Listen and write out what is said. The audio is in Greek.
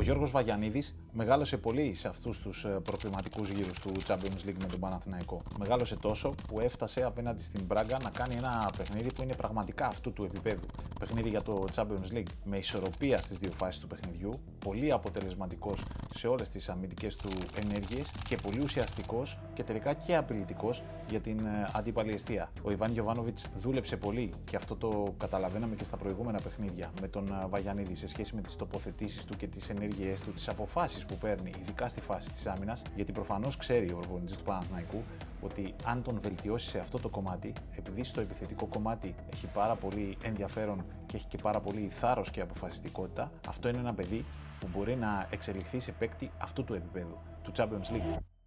Γιώργος Βαγιανίδης μεγάλωσε πολύ σε αυτούς τους προκριματικούς γύρους του Champions League με τον Παναθηναϊκό. Μεγάλωσε τόσο που έφτασε απέναντι στην Μπράγκα να κάνει ένα παιχνίδι που είναι πραγματικά αυτού του επίπεδου. Παιχνίδι για το Champions League με ισορροπία στις δύο φάσεις του παιχνιδιού, πολύ αποτελεσματικός σε όλες τις αμυντικές του ενέργειες και πολύ ουσιαστικός και τελικά και απειλητικός για την αντίπαλη εστία. Ο Ιβάν Γιοβάνοβιτς δούλεψε πολύ και αυτό το καταλαβαίναμε και στα προηγούμενα παιχνίδια με τον Βαγιανίδη σε σχέση με τις τοποθετήσεις του και τις ενέργειές του, τις αποφάσεις που παίρνει, ειδικά στη φάση της άμυνας, γιατί προφανώς ξέρει ο προπονητής του Παναθηναϊκού ότι αν τον βελτιώσει σε αυτό το κομμάτι, επειδή στο επιθετικό κομμάτι έχει πάρα πολύ ενδιαφέρον και έχει και πάρα πολύ θάρρος και αποφασιστικότητα, αυτό είναι ένα παιδί που μπορεί να εξελιχθεί σε παίκτη αυτού του επίπεδου, του Champions League.